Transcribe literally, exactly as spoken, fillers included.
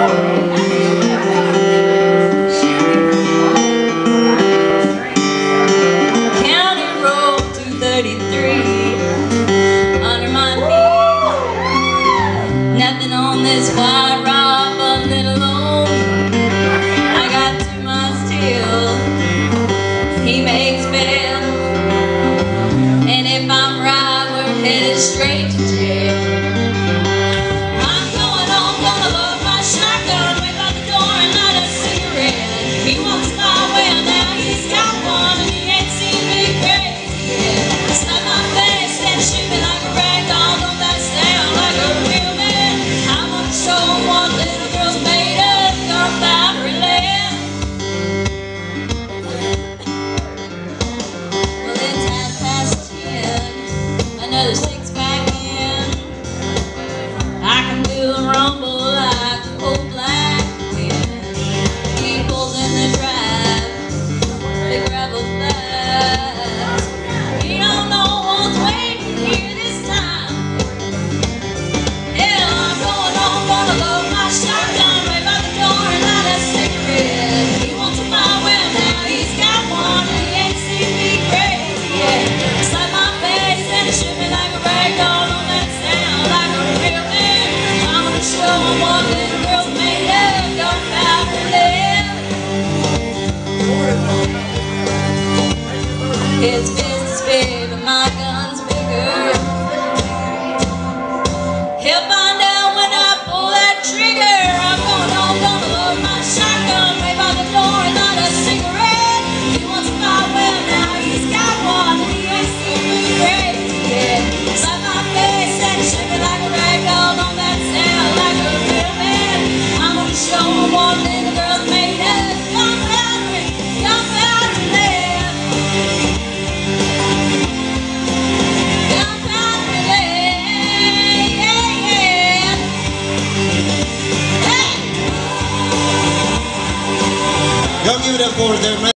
Nothing on this white rock but little alone. I got too much till he makes bail, and if I'm right, we're headed straight to jail. I'm going home, gonna load my shotgun, wait by the door and light a cigarette. He wants my well, now he's got one, and he ain't seen me crazy yet. Slap my face and shoot me like a rag doll. Don't that sound like a real man? Show what little girls made of gunpowder and lead. Well, it's half past ten, another six pack in. I can feel a rumble like old black wind. People's in the drive, they gravel fast. You don't know what's waiting here this time. Yeah, I'm going home, gonna load my shotgun, wait by the door and light a cigarette. He wants my well, now he's got one, and he ain't seen me crazy yet. Slap my face and shoot me like a rag doll. Don't that sound like a real man? I'm gonna show him what little girls made of gunpowder lead. His fist is big, but my gun's bigger. He'll find out when I pull that trigger. I'm going home, gonna load my shotgun, wait by the door and light a cigarette. He wants my well, now he's got one, and he ain't seen me crazy yet. Slap my face and shoot me like a rag doll. Don't that sound like a real man? I'm gonna show him what little girls made of gunpowder, gunpowder lead. Gunpowder lead, yeah, yeah. Y'all give it up for it there, man.